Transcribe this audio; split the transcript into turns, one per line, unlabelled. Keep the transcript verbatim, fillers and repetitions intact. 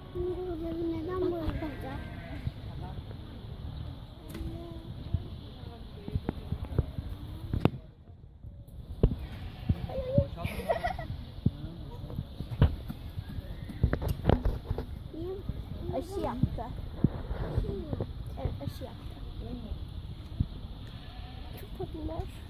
Buraları neden boyayacak? Aşı yaptı. Evet, aşı yaptı. Çok tatlılar.